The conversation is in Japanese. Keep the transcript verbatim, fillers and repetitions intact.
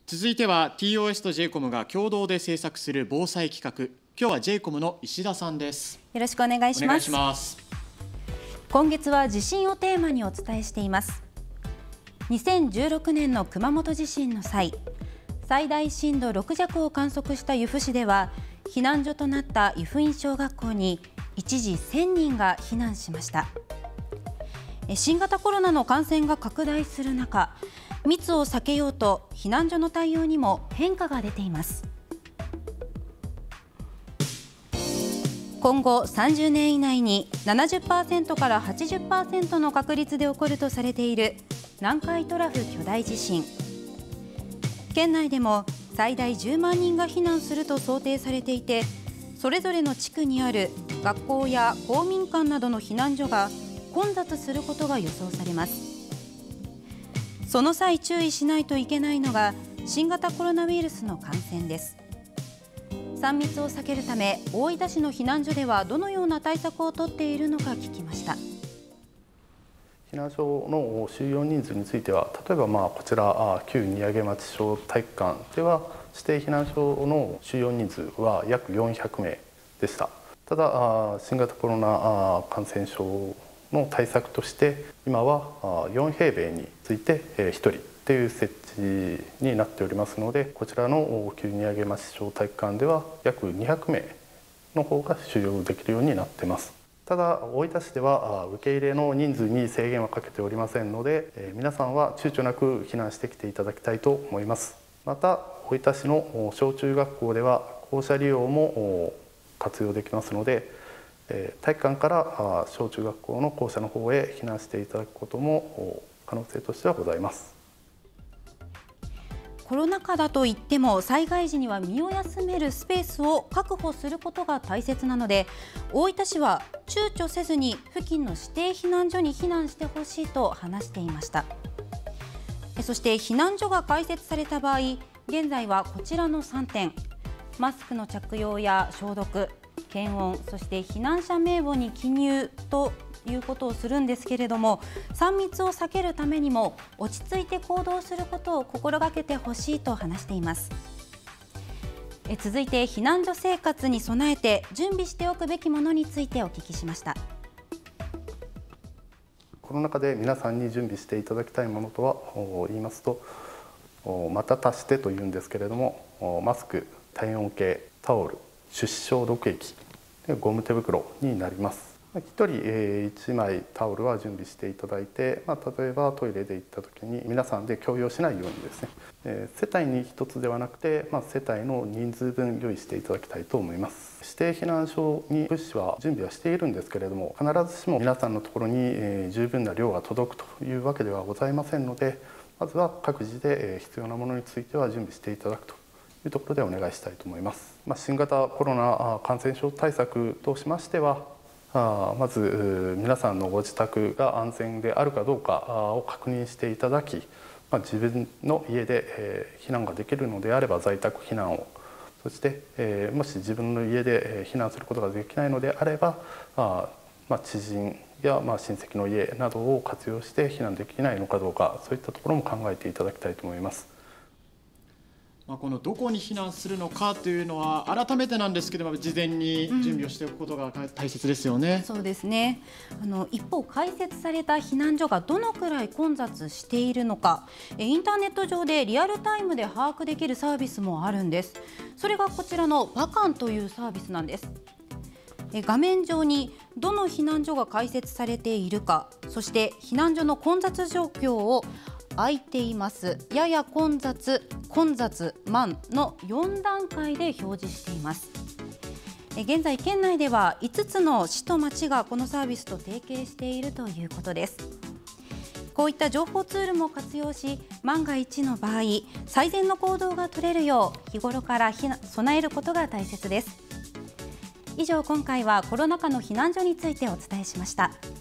続いては ティーオーエス と ジェイコム が共同で制作する防災企画。今日は ジェイコム の石田さんです。 よろしくお願いします。 お願いします。 今月は地震をテーマにお伝えしています。にせんじゅうろくねんの熊本地震の際、最大震度ろく弱を観測した由布市では、避難所となった湯布院小学校に一時せんにんが避難しました。新型コロナの感染が拡大する中、密を避けようと避難所の対応にも変化が出ています。今後さんじゅうねん以内に ななじゅっパーセント から はちじゅっパーセント の確率で起こるとされている南海トラフ巨大地震。県内でも最大じゅうまんにんが避難すると想定されていて、それぞれの地区にある学校や公民館などの避難所が混雑することが予想されます。その際注意しないといけないのが新型コロナウイルスの感染です。さん密を避けるため、大分市の避難所ではどのような対策を取っているのか聞きました。 避難所の収容人数については、例えばまあこちら旧荷上町小体育館では指定避難所の収容人数は約よんひゃくめいでした。ただ新型コロナ感染症の対策として今はよんへいべいについてひとりという設置になっておりますので、こちらの旧荷上町小体育館では約にひゃくめいの方が収容できるようになっています。ただ大分市では受け入れの人数に制限はかけておりませんので、皆さんは躊躇なく避難してきていただきたいと思います。また大分市の小中学校では校舎利用も活用できますので、体育館から小中学校の校舎の方へ避難していただくことも可能性としてはございます。 コロナ禍だといっても災害時には身を休めるスペースを確保することが大切なので、大分市は躊躇せずに付近の指定避難所に避難してほしいと話していました。そして避難所が開設された場合、現在はこちらのさんてん、マスクの着用や消毒、検温、そして避難者名簿に記入ということをするんですけれども、さん密を避けるためにも落ち着いて行動することを心がけてほしいと話しています。え続いて避難所生活に備えて準備しておくべきものについてお聞きしました。 コロナ禍で皆さんに準備していただきたいものとは言いますと、また足してというんですけれども、マスク、体温計、タオル、手指消毒液、ゴム手袋になります。ひとりいちまいタオルは準備していただいて、まあ、例えばトイレで行った時に皆さんで共用しないようにですね、えー、世帯にひとつではなくて、まあ、世帯の人数分用意していただきたいと思います。指定避難所に物資は準備はしているんですけれども、必ずしも皆さんのところに、えー、十分な量が届くというわけではございませんので、まずは各自で必要なものについては準備していただくというところでお願いしたいと思います。まあ、新型コロナ感染症対策としましては、まず皆さんのご自宅が安全であるかどうかを確認していただき、自分の家で避難ができるのであれば在宅避難を、そしてもし自分の家で避難することができないのであれば、知人や親戚の家などを活用して避難できないのかどうか、そういったところも考えていただきたいと思います。 まあこのどこに避難するのかというのは改めてなんですけども、事前に準備をしておくことが大切ですよね。 うん、そうですね。あの一方、開設された避難所がどのくらい混雑しているのか、インターネット上でリアルタイムで把握できるサービスもあるんです。それがこちらのバカンというサービスなんです。画面上にどの避難所が開設されているか、そして避難所の混雑状況を空いています、やや混雑、混雑、満のよんだんかいで表示しています。現在県内ではいつつの市と町がこのサービスと提携しているということです。こういった情報ツールも活用し、万が一の場合最善の行動が取れるよう日頃から備えることが大切です。以上、今回はコロナ禍の避難所についてお伝えしました。